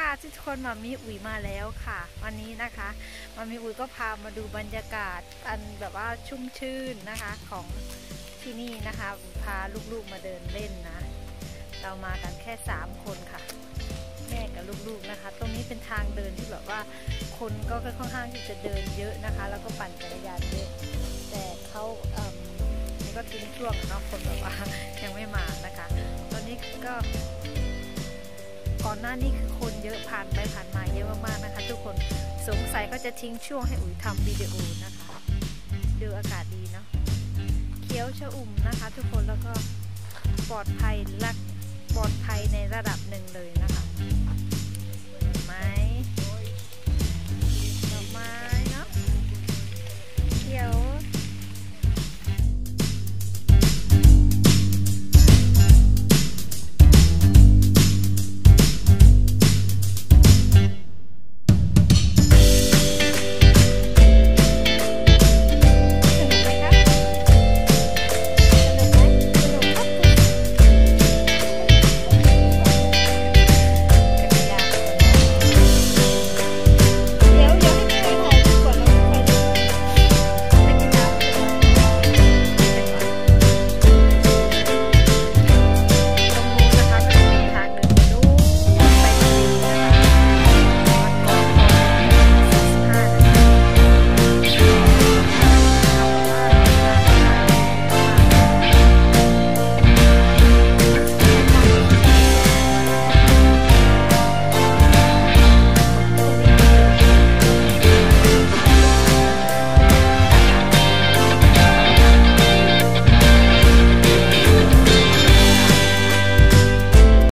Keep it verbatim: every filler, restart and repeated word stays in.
ค่ะทุกคนมามีอุ๋ยมาแล้วค่ะวันนี้นะคะมามีอุ๋ยก็พามาดูบรรยากาศอันแบบว่าชุ่มชื่นนะคะของที่นี่นะคะพาลูกๆมาเดินเล่นนะเรามากันแค่สามคนค่ะแม่กับลูกๆนะคะตรงนี้เป็นทางเดินที่แบบว่าคนก็ค่อนข้างที่จะเดินเยอะนะคะแล้วก็ปั่นจักรยานเยอะแต่เขาเอ่อนี่ก็ทิ้งช่วงเนาะคนแบบว่ายังไม่มานะคะตอนนี้ก็ก่อนหน้านี้คือคนเยอะผ่านไปผ่านมาเยอะมากๆนะคะทุกคนสงสัยเขาจะทิ้งช่วงให้อุ๋ยทำวิดีโอนะคะดูอากาศดีเนาะเขียวชอุ่มนะคะทุกคนแล้วก็ปลอดภัยรักปลอดภัยในระดับหนึ่งเลยนะคะ